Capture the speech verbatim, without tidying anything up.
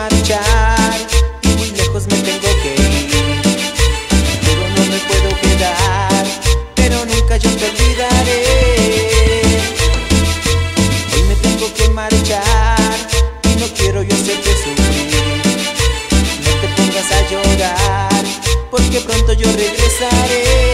marchar y muy lejos me tengo que ir, pero no me puedo quedar, pero nunca yo te olvidaré. Hoy me tengo que marchar y no quiero yo hacerte sufrir. No te pongas a llorar, porque pronto yo regresaré.